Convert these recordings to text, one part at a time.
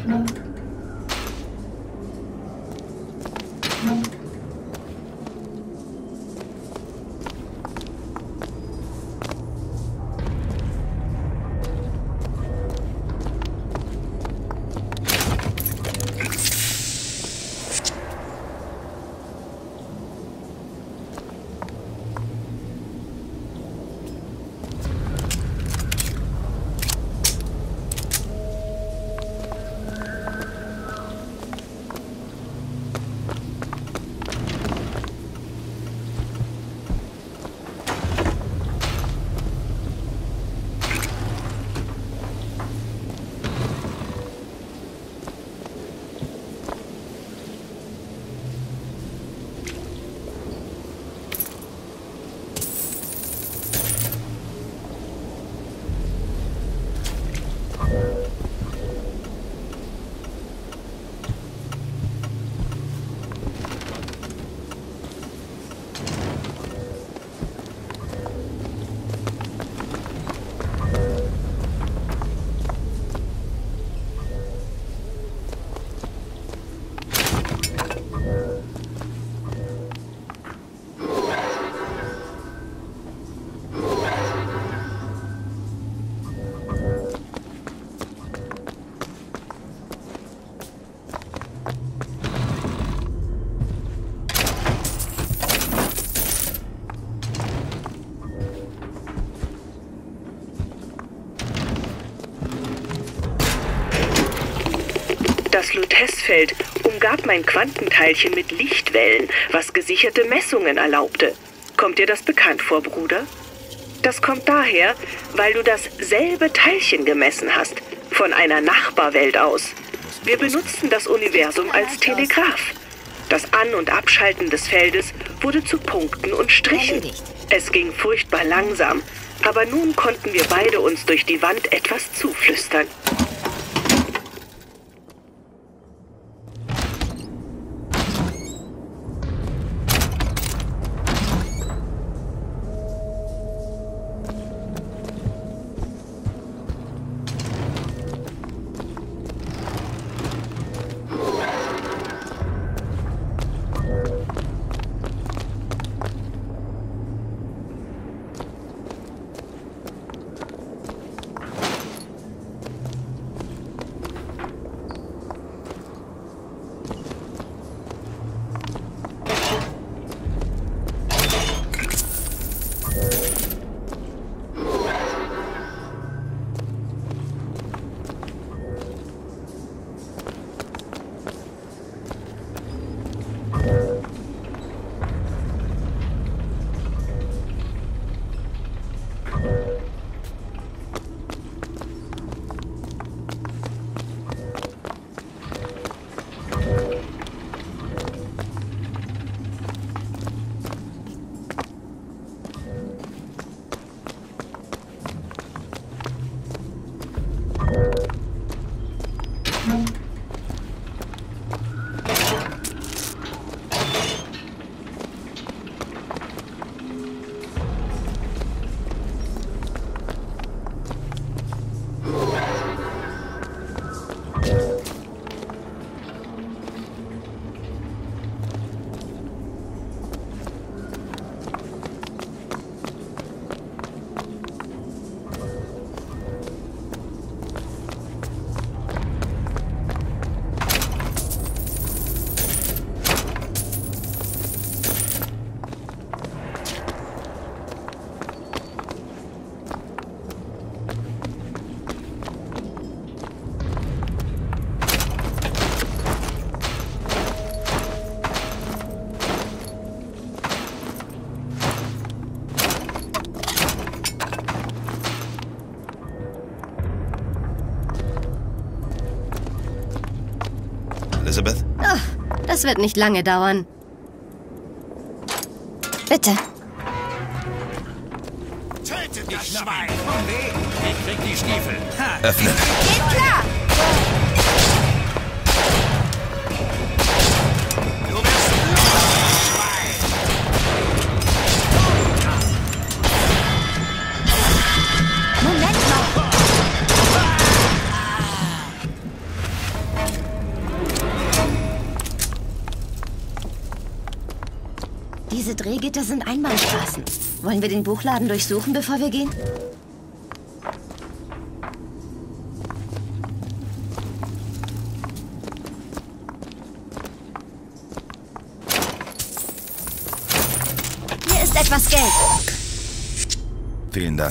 Das Lutèce-Feld umgab mein Quantenteilchen mit Lichtwellen, was gesicherte Messungen erlaubte. Kommt dir das bekannt vor, Bruder? Das kommt daher, weil du dasselbe Teilchen gemessen hast, von einer Nachbarwelt aus. Wir benutzten das Universum als Telegraph. Das An- und Abschalten des Feldes wurde zu Punkten und Strichen. Es ging furchtbar langsam, aber nun konnten wir beide uns durch die Wand etwas zuflüstern. Elizabeth? Oh, das wird nicht lange dauern. Bitte. Tötet das Schwein! Ich krieg die Stiefel. Öffnen. Geht klar! Du bist Schwein! Moment mal. Diese Drehgitter sind Einbahnstraßen. Wollen wir den Buchladen durchsuchen, bevor wir gehen? Hier ist etwas Geld. Vielen Dank.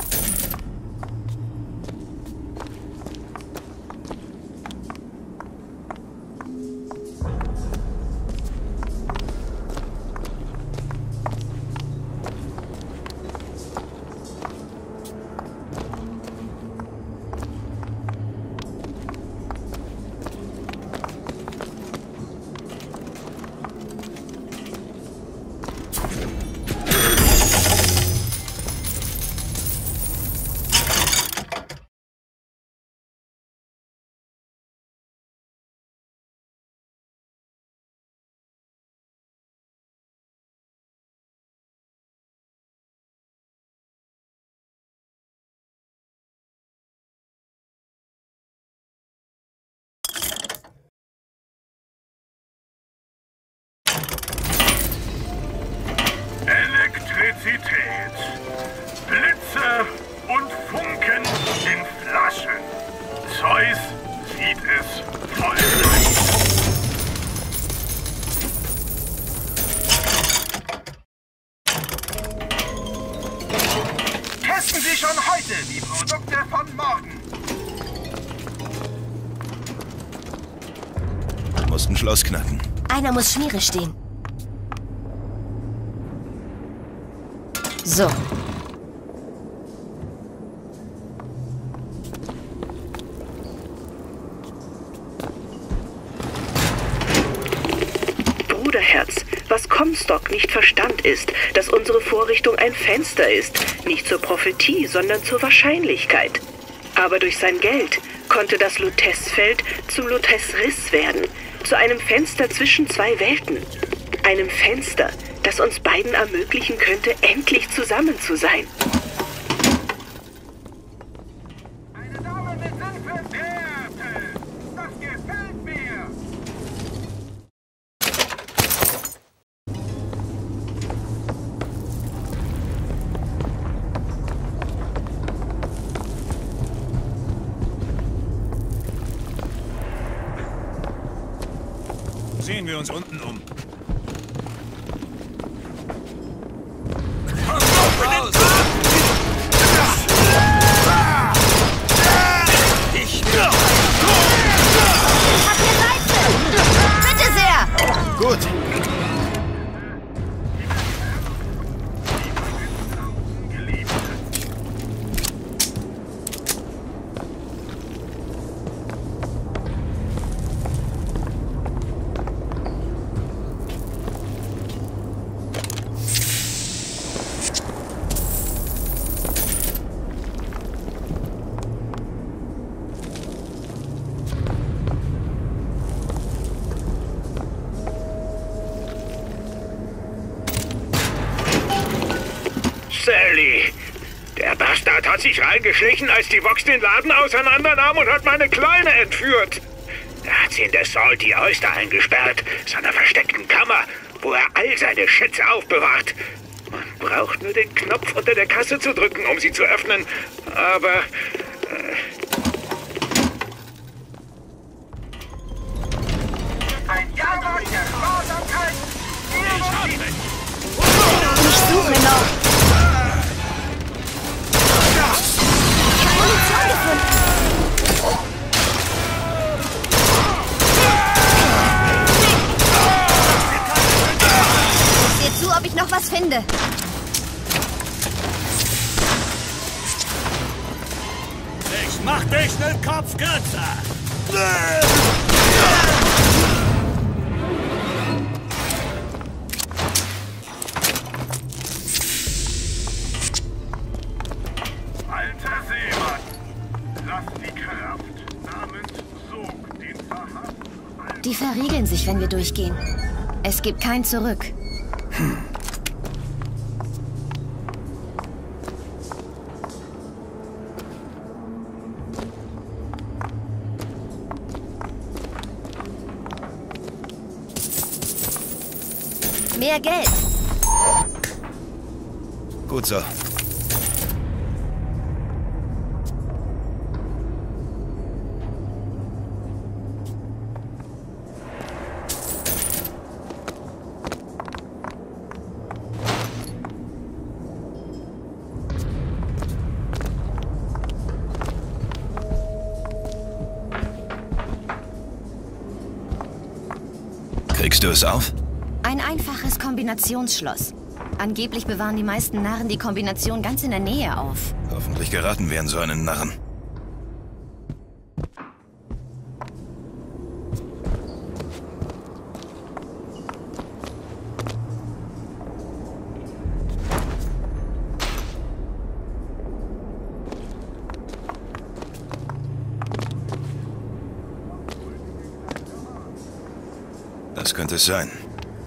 Elektrizität, Blitze und Funken in Flaschen. Zeus sieht es voll ein. Testen Sie schon heute die Produkte von morgen. Du musst ein Schloss knacken. Einer muss Schmiere stehen. So. Bruderherz, was Comstock nicht verstand ist, dass unsere Vorrichtung ein Fenster ist, nicht zur Prophetie, sondern zur Wahrscheinlichkeit. Aber durch sein Geld konnte das Lutezfeld zum Lutezriss werden, zu einem Fenster zwischen zwei Welten. Einem Fenster, das uns beiden ermöglichen könnte, endlich zusammen zu sein. Eine Dame mit sanften Werte. Das gefällt mir. Sehen wir uns unten um. Habt ihr Seife? Bitte sehr! Gut. Sally! Der Bastard hat sich reingeschlichen, als die Vox den Laden auseinandernahm und hat meine Kleine entführt. Er hat sie in der Salty Oyster eingesperrt, seiner versteckten Kammer, wo er all seine Schätze aufbewahrt. Man braucht nur den Knopf unter der Kasse zu drücken, um sie zu öffnen. Aber... Ein Jahrmarkt der Sparsamkeit! Ich suche noch. Ich habe Munition gefunden. Ich sehe zu, ob ich noch was finde. Ich mach dich den Kopf kürzer. Alter Seemann, lass die Kraft namens Sog den verhassten Die verriegeln sich, wenn wir durchgehen. Es gibt kein Zurück. Mehr Geld. Gut so. Kriegst du es auf? Ein einfaches Kombinationsschloss. Angeblich bewahren die meisten Narren die Kombination ganz in der Nähe auf. Hoffentlich geraten wir an so einen Narren. Das könnte es sein.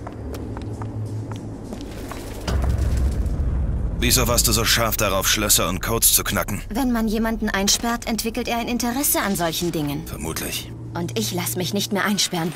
Wieso warst du so scharf darauf, Schlösser und Codes zu knacken? Wenn man jemanden einsperrt, entwickelt er ein Interesse an solchen Dingen. Vermutlich. Und ich lass mich nicht mehr einsperren,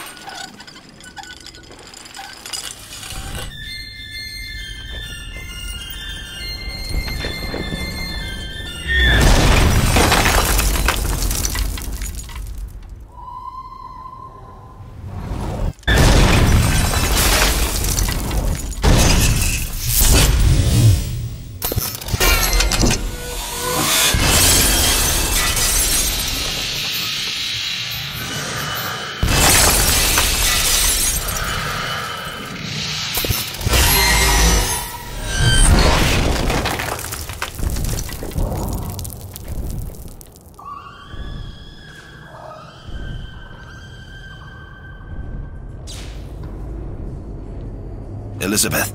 Elizabeth.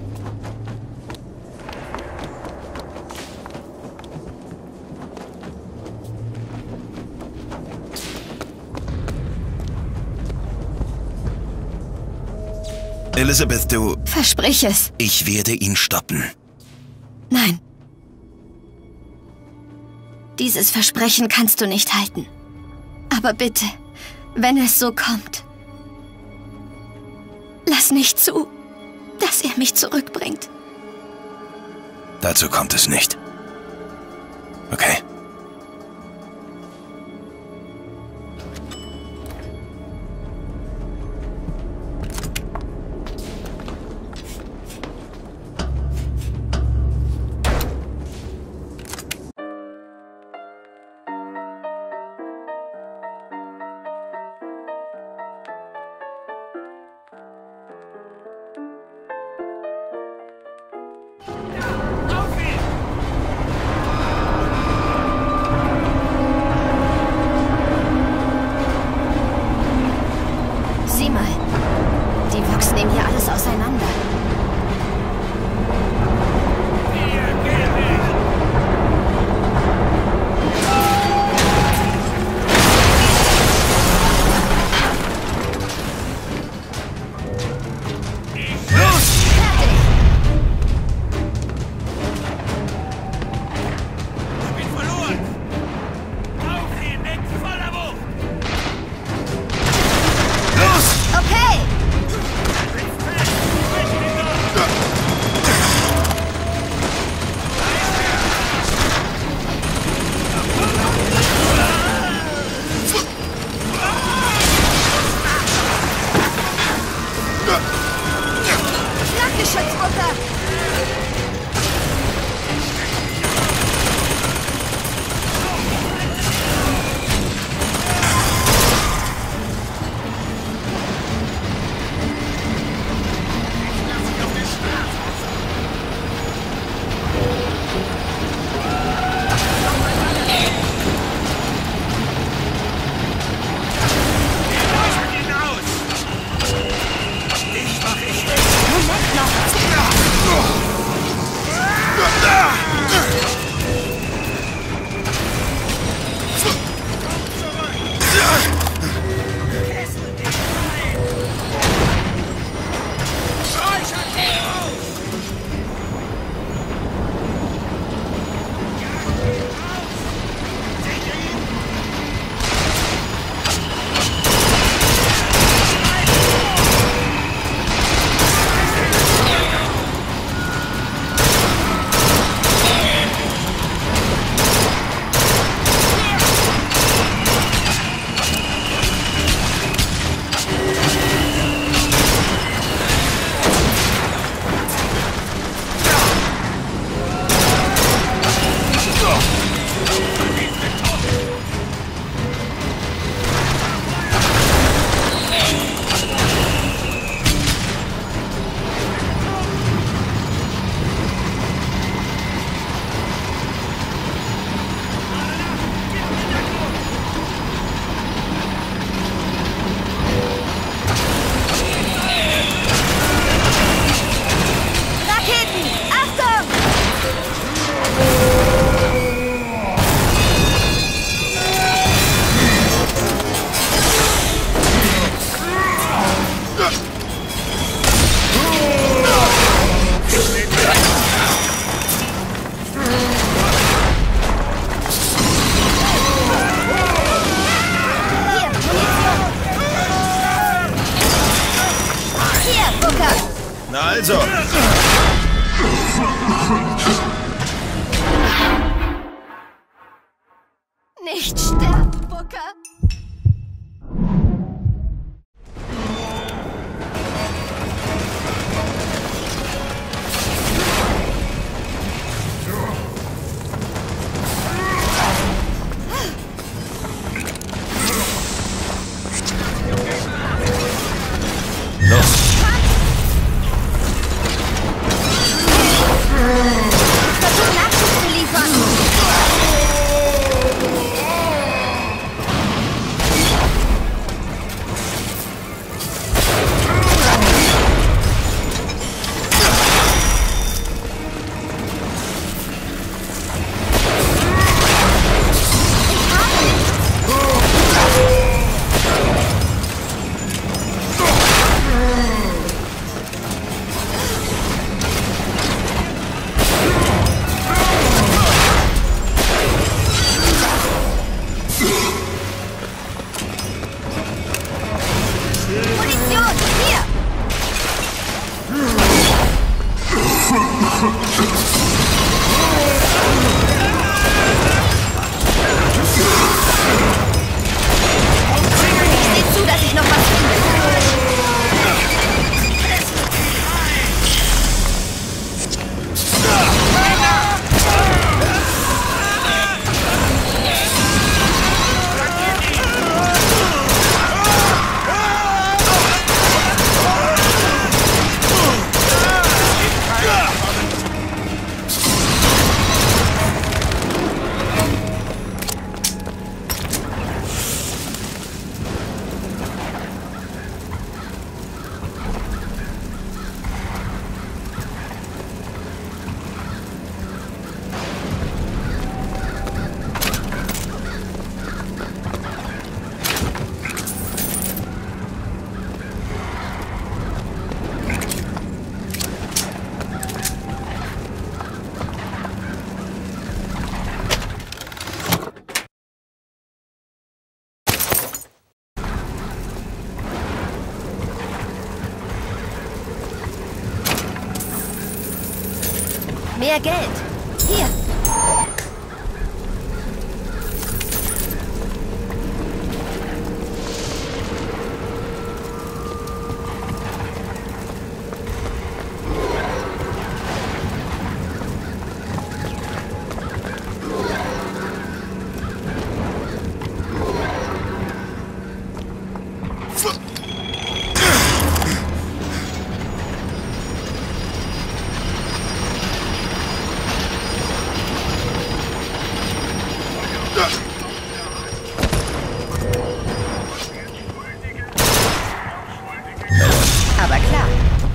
Elizabeth, du... Versprich es. Ich werde ihn stoppen. Nein. Dieses Versprechen kannst du nicht halten. Aber bitte, wenn es so kommt, lass nicht zu, dass er mich zurückbringt. Dazu kommt es nicht. Okay. Also. Nicht sterben, Booker! Versuch Nachschub zu liefern! Mehr Geld. Hier. Aber klar.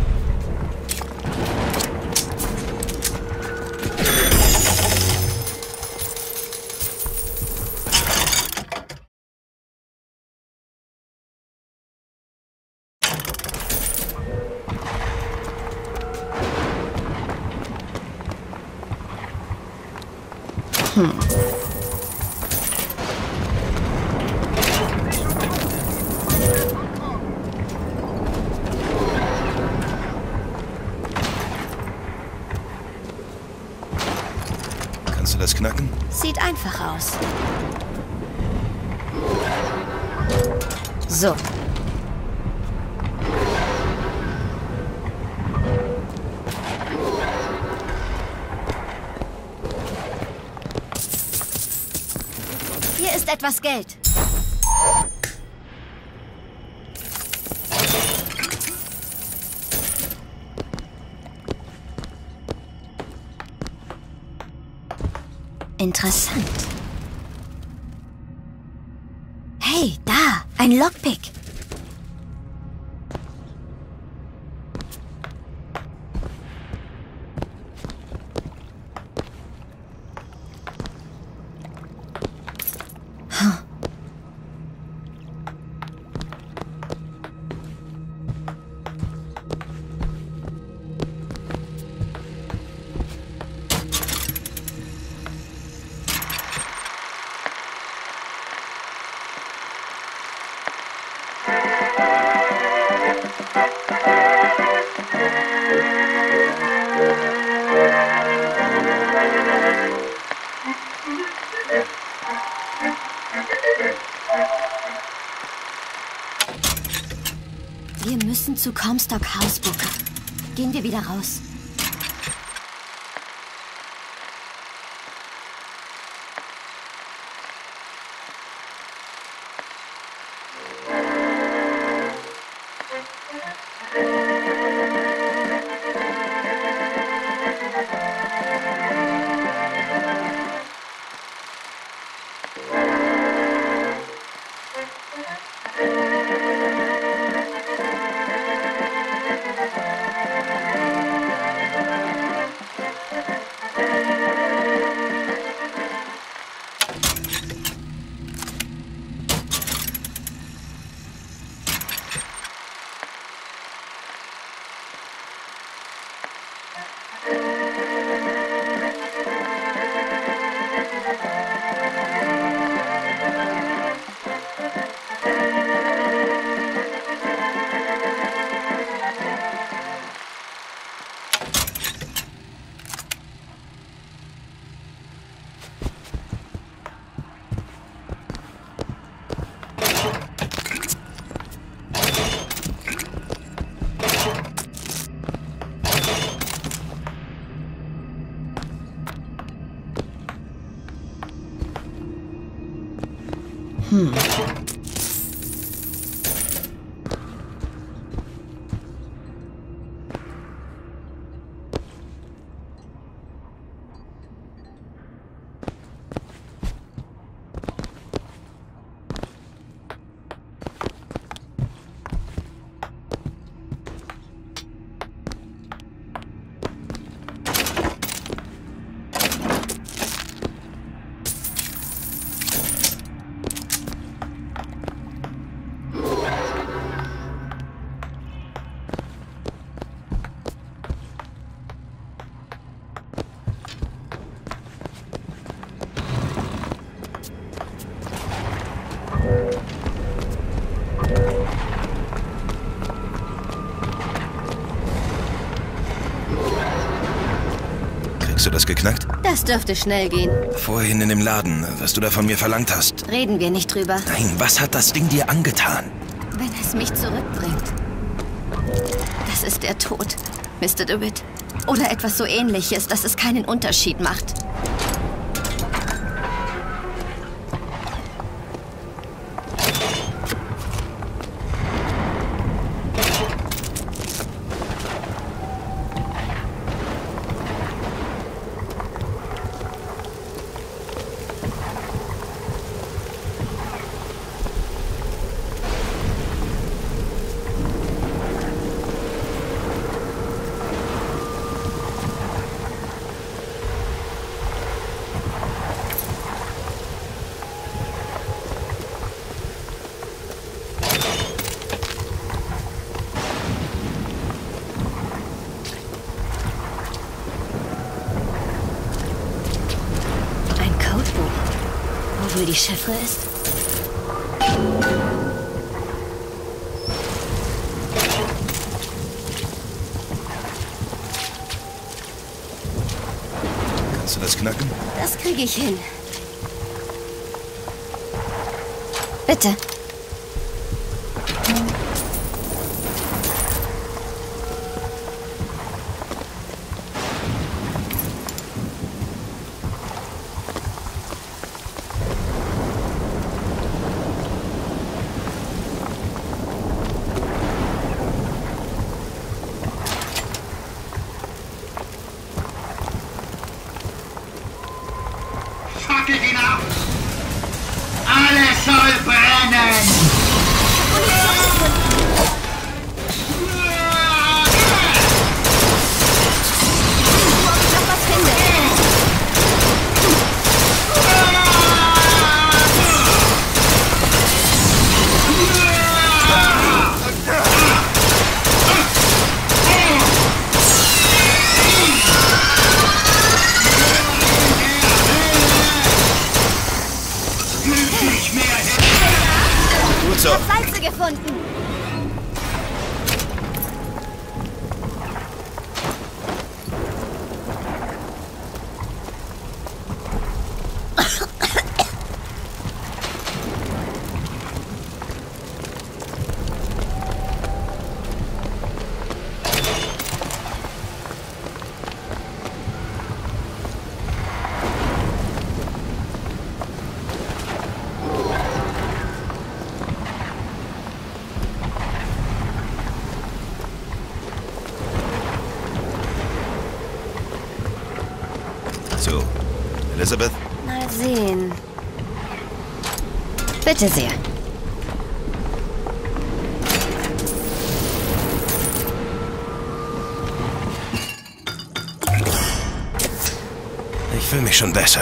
Kannst du das knacken? Sieht einfach aus. So. Hier ist etwas Geld. Interessant. Hey, da, ein Lockpick. Wir müssen zu Comstock House, Booker. Gehen wir wieder raus. Kriegst du das geknackt? Das dürfte schnell gehen. Vorhin in dem Laden, was du da von mir verlangt hast. Reden wir nicht drüber. Nein, was hat das Ding dir angetan? Wenn es mich zurückbringt. Das ist der Tod, Mr. DeWitt. Oder etwas so Ähnliches, dass es keinen Unterschied macht. Wo die Chiffre ist? Kannst du das knacken? Das kriege ich hin. Bitte. Fackelt ihn ab! Alles soll brennen! Gut so. Salze gefunden. So, Elizabeth? Mal sehen. Bitte sehr. Ich fühle mich schon besser.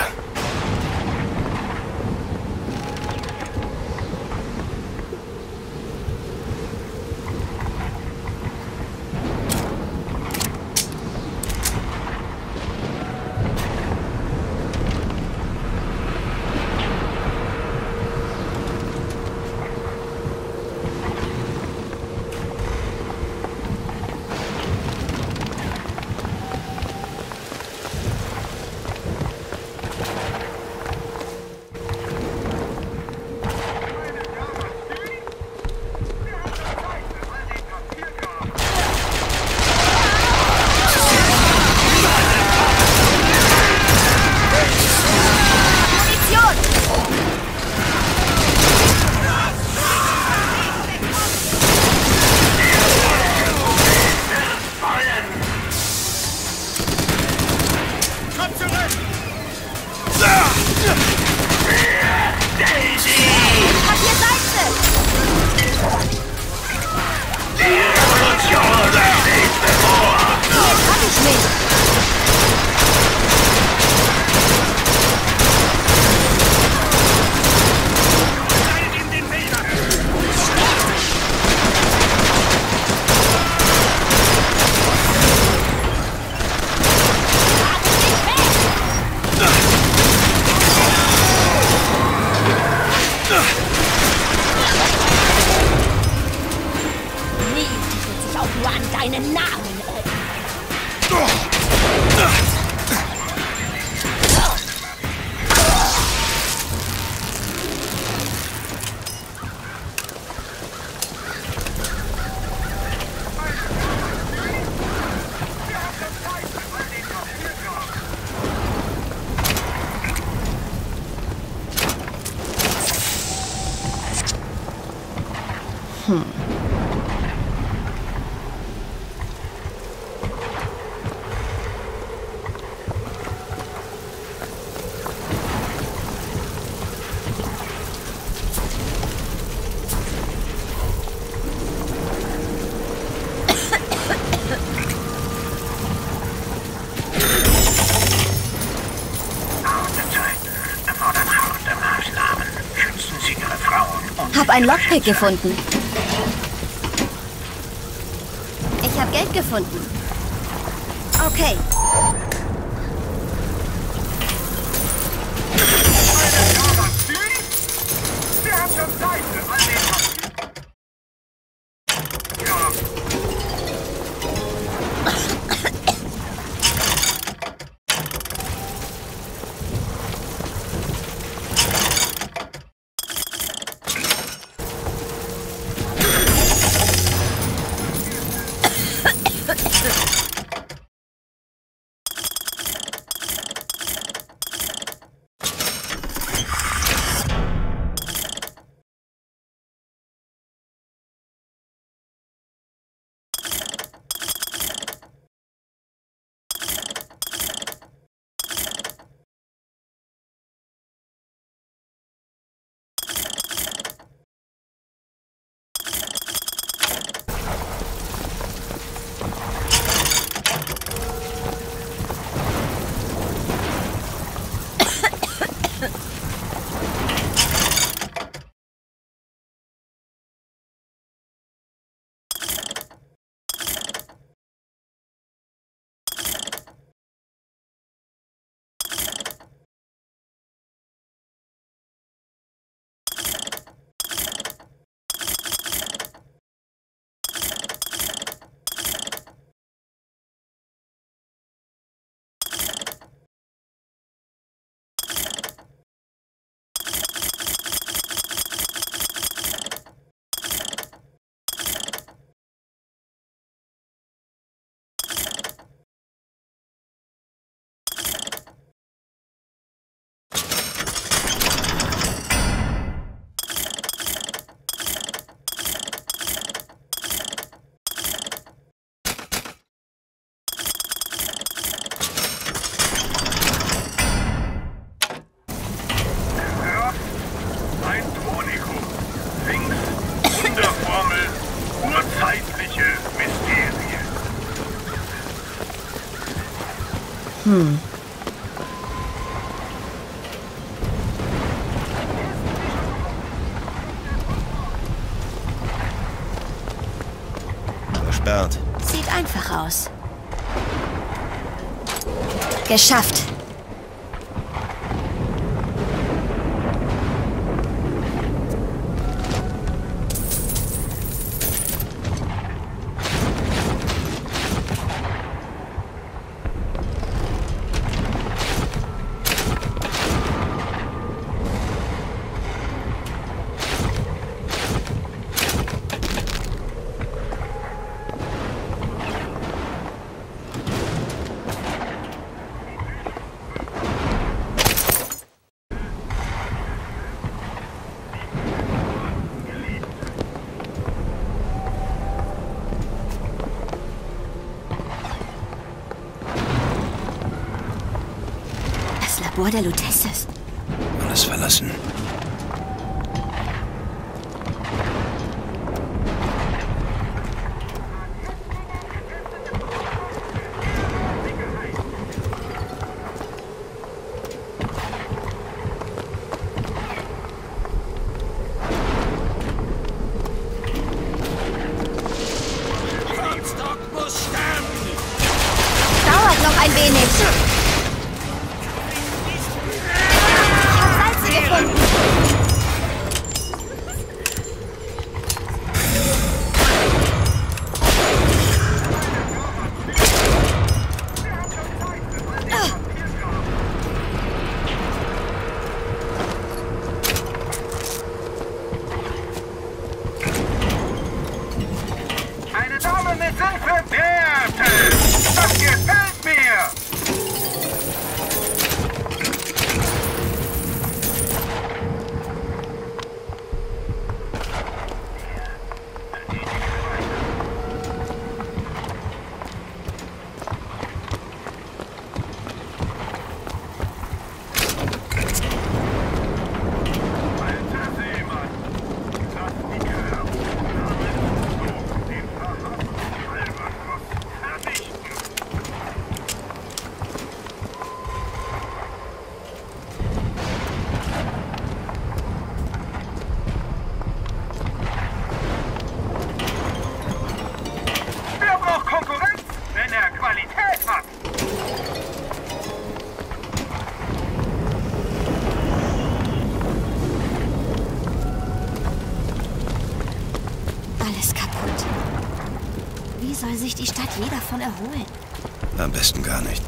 Hab ein Lockpick gefunden. Ich habe Geld gefunden. Okay. Wir haben schon Zeit für all den Versperrt. Sieht einfach aus. Geschafft. Das Labor der Lutesses. Alles verlassen. Comstock muss sterben! Dauert noch ein wenig. Ich habe Salze gefunden. Eine Dame mit Hilfe Werte! Das gefällt mir! Alter Seemann! Das Nicker! Den verhassten Albatros vernichten! Wer braucht Konkurrenz, wenn er Qualität hat? Alles kaputt. Wie soll sich die Stadt je davon erholen? Am besten gar nicht.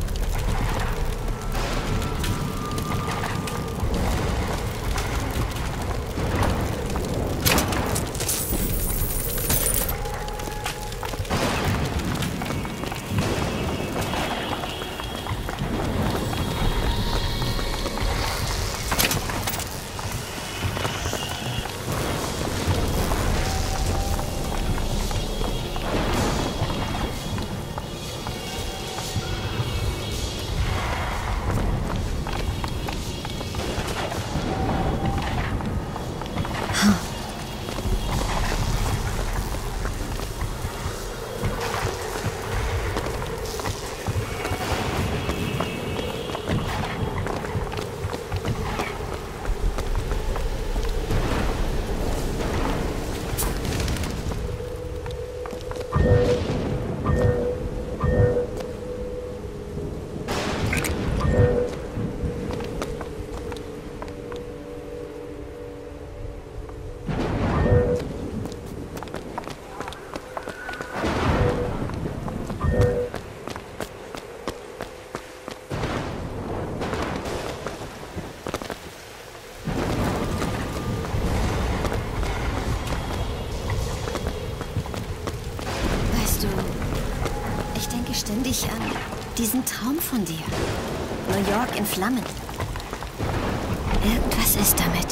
Weißt du, ich denke ständig an diesen Traum von dir. New York in Flammen. Irgendwas ist damit.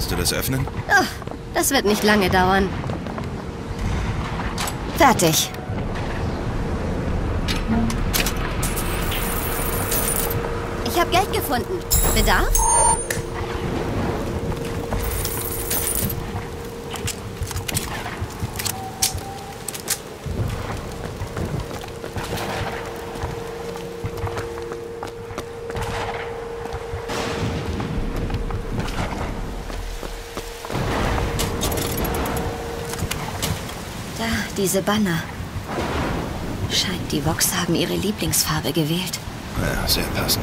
Kannst du das öffnen? Oh, das wird nicht lange dauern. Fertig. Ich habe Geld gefunden. Bedarf? Da, diese Banner. Scheint, die Vox haben ihre Lieblingsfarbe gewählt. Ja, sehr passend.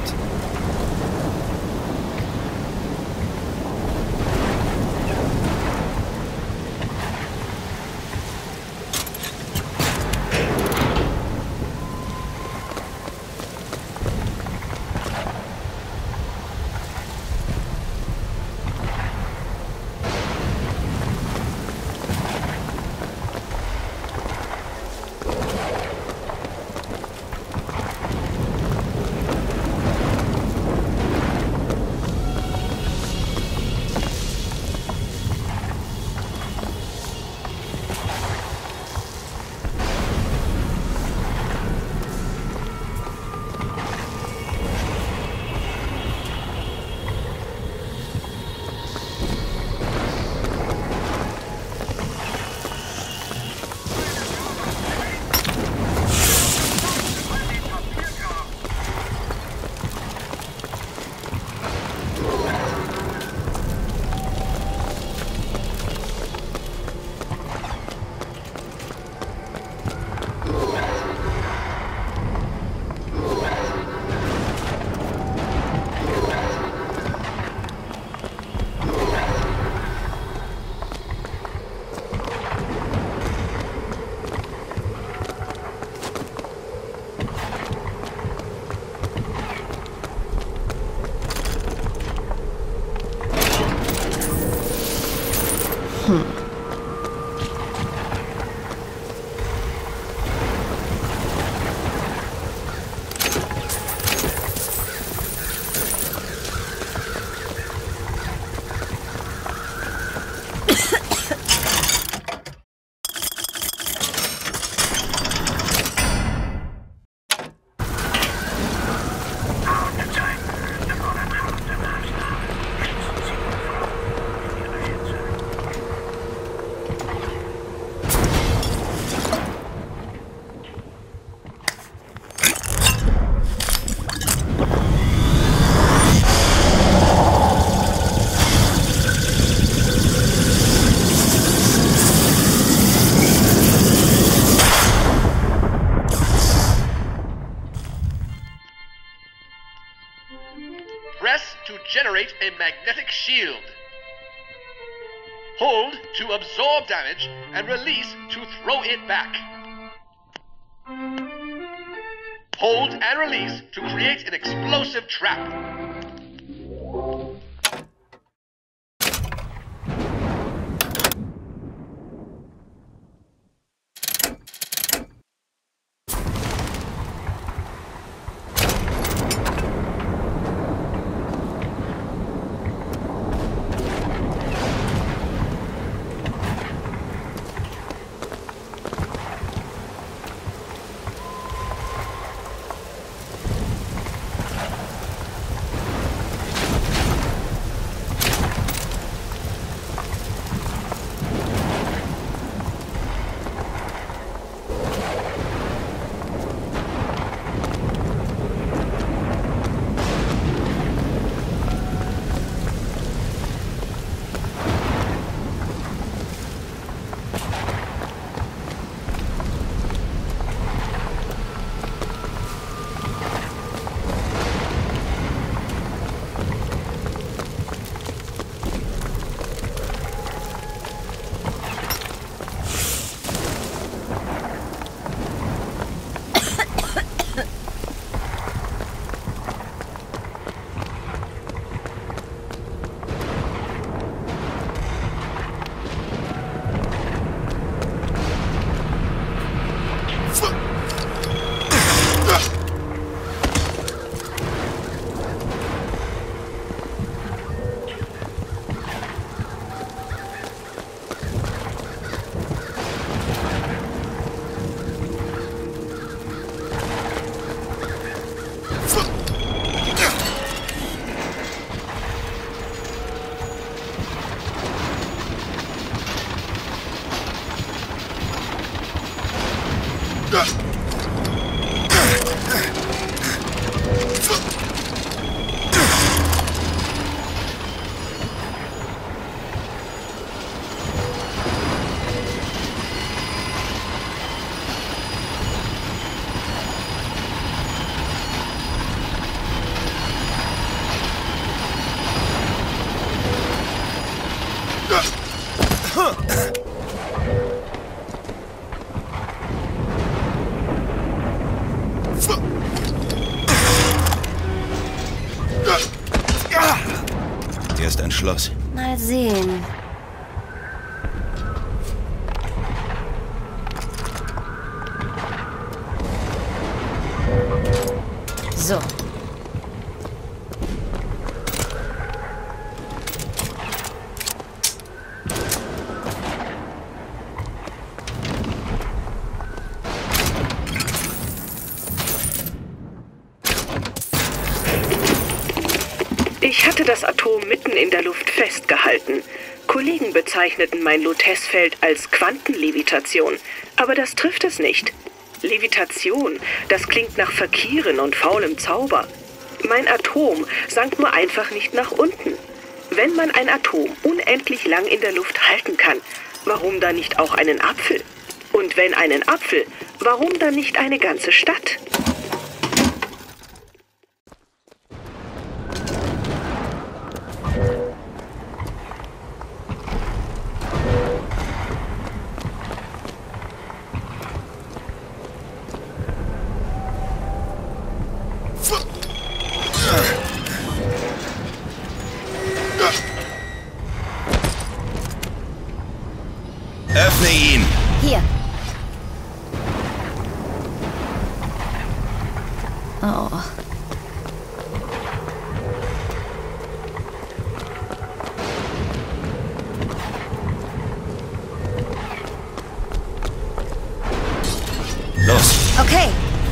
Press to generate a magnetic shield. Hold to absorb damage and release to throw it back. Hold and release to create an explosive trap. Hier ist ein Schloss. Mal sehen. So. Ich hatte das Atom mitten in der Luft festgehalten. Kollegen bezeichneten mein Lotessfeld als Quantenlevitation, aber das trifft es nicht. Levitation, das klingt nach Verkehren und faulem Zauber. Mein Atom sank nur einfach nicht nach unten. Wenn man ein Atom unendlich lang in der Luft halten kann, warum dann nicht auch einen Apfel? Und wenn einen Apfel, warum dann nicht eine ganze Stadt? Öffne ihn! Hier. Oh. Los! Okay.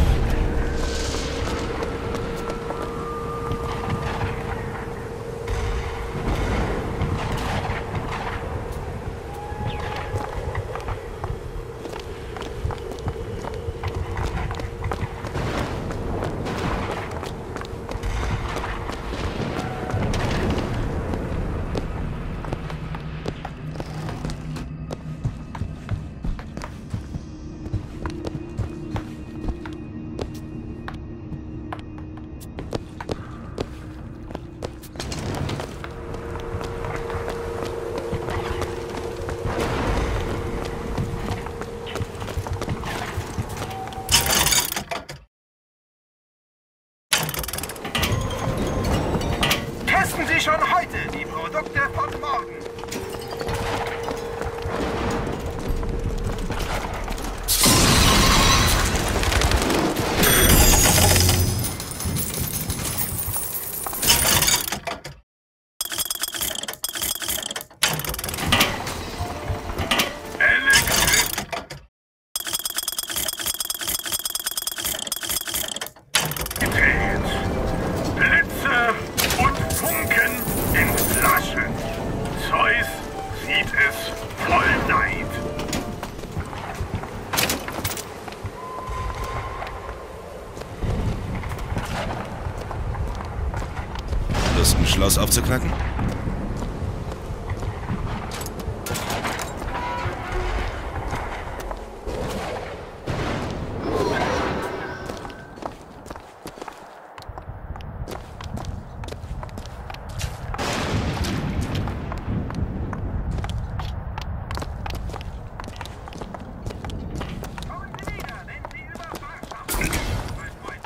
Testen Sie schon heute die Produkte von morgen. Blitze und Funken in Flaschen. Zeus sieht es voll Neid. Lust, ein Schloss aufzuknacken? Kommen Sie wieder, wenn Sie über Warschau reden, mein Freund.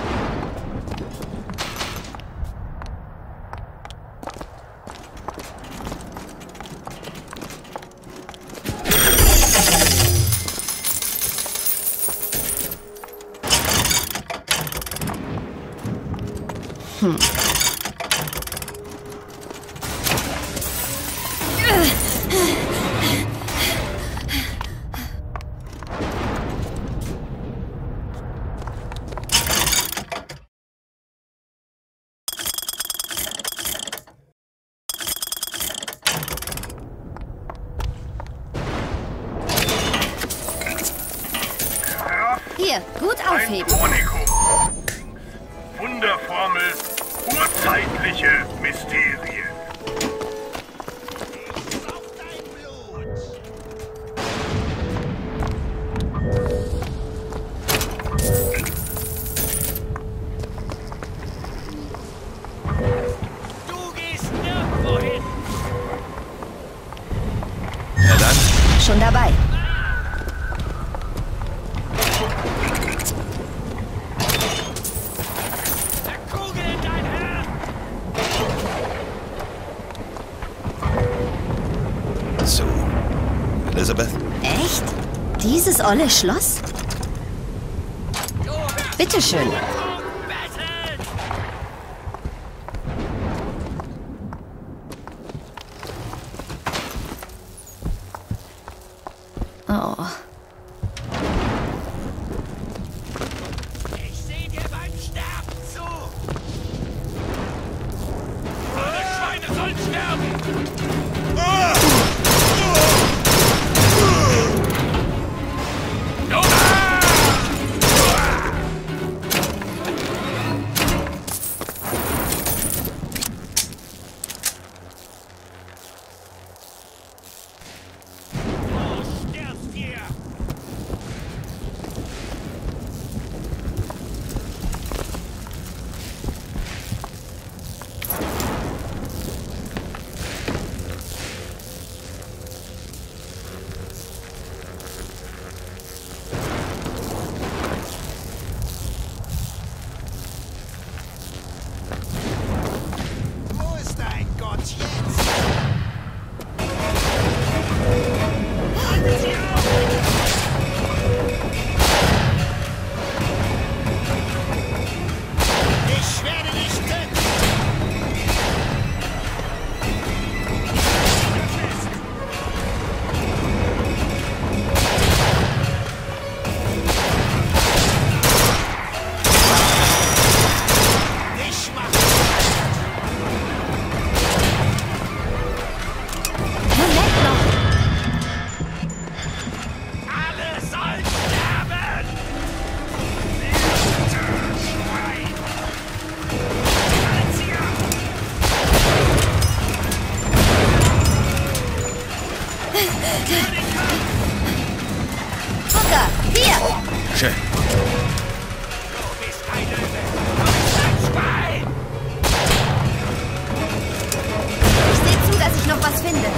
Hier, gut Ein aufheben. Unikum. Wunderformel, urzeitliche Mysterien. Du gehst nirgendwo hin. Na dann, Schon dabei. Der Kugel in dein Herz. Elizabeth. Echt? Dieses olle Schloss? Bitteschön. Oh. Ich sehe dir beim Sterben zu! Alle Schweine sollen sterben! Booker, hier! Schön. Du bist ein Löwe! Du bist ein Schwein! Ich sehe zu, dass ich noch was finde.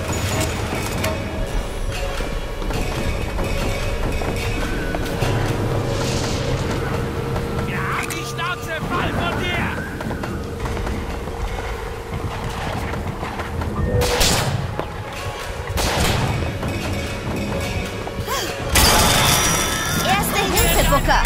Wir haben die Schnauze voll von dir! Erste Hilfe, Booker!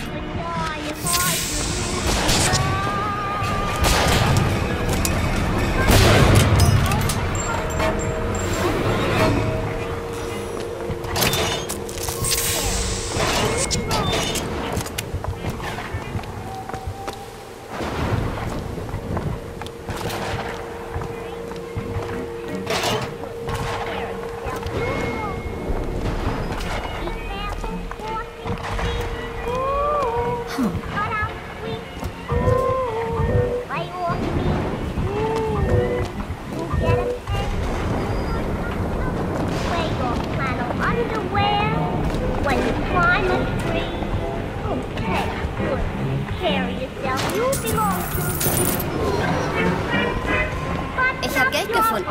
Ich habe Geld gefunden.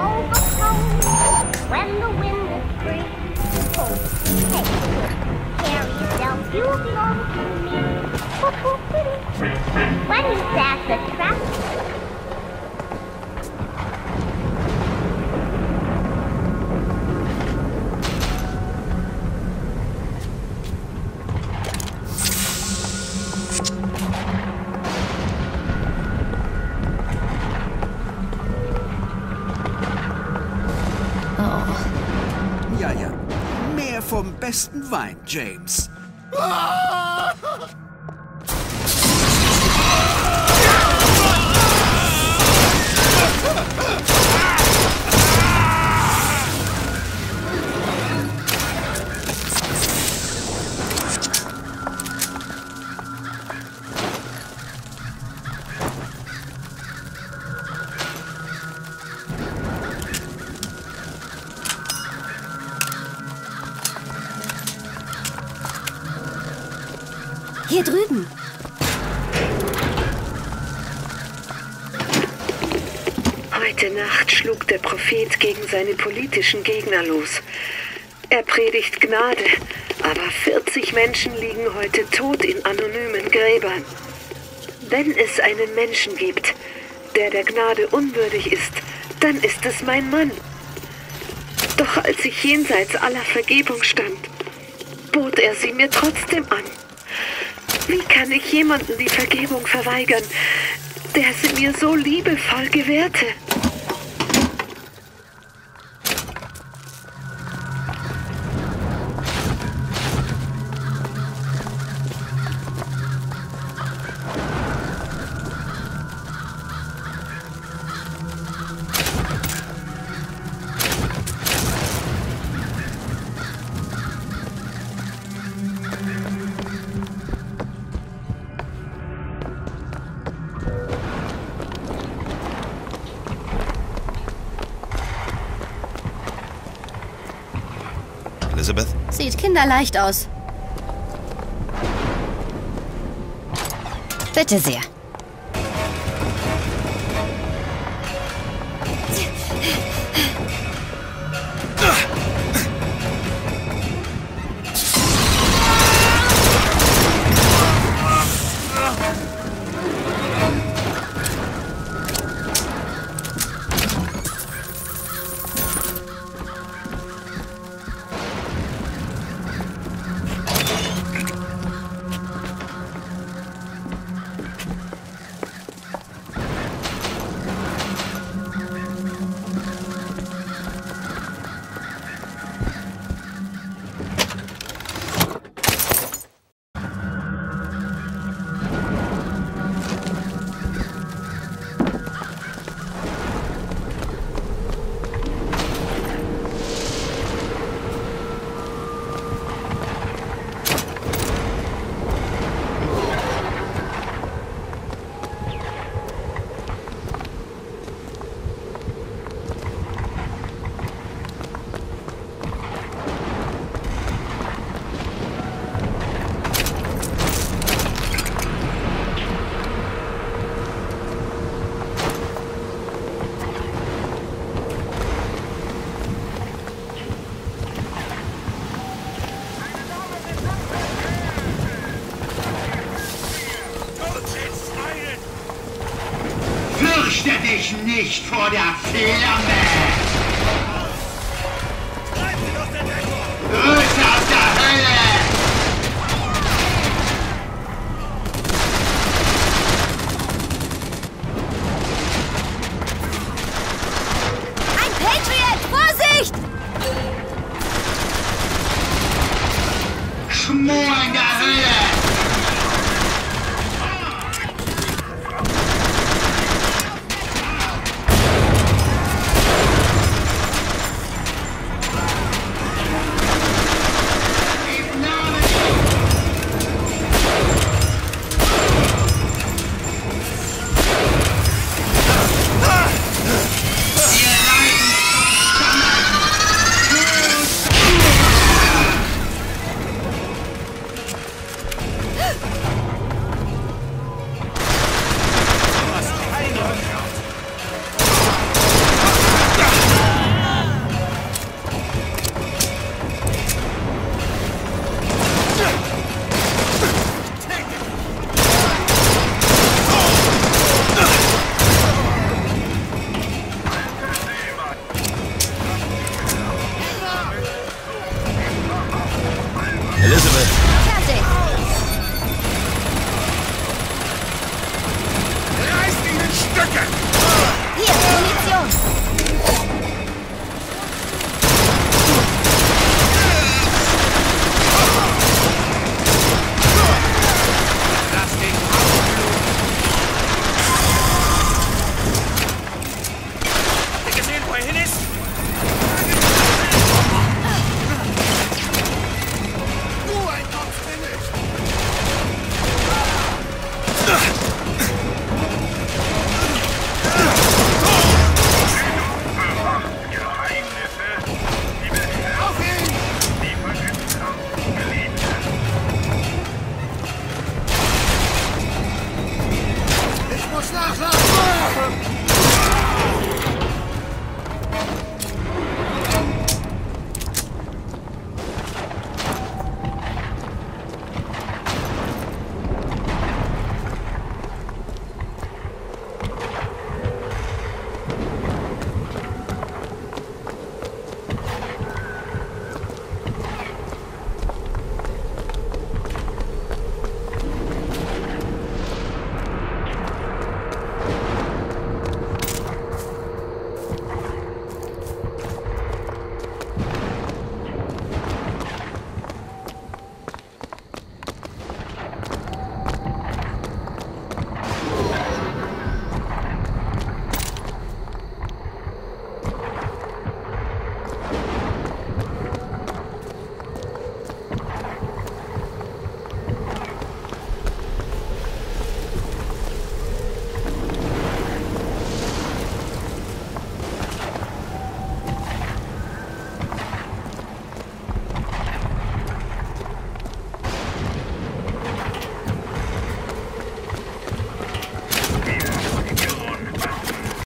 Ja, ja. Mehr vom besten Wein, James. Hier drüben. Heute Nacht schlug der Prophet gegen seine politischen Gegner los. Er predigt Gnade, aber 40 Menschen liegen heute tot in anonymen Gräbern. Wenn es einen Menschen gibt, der Gnade unwürdig ist, dann ist es mein Mann. Doch als ich jenseits aller Vergebung stand, bot er sie mir trotzdem an. Wie kann ich jemandem die Vergebung verweigern, der sie mir so liebevoll gewährte? Elizabeth? Sieht kinderleicht aus. Bitte sehr. Fürchte dich nicht vor der Flamme!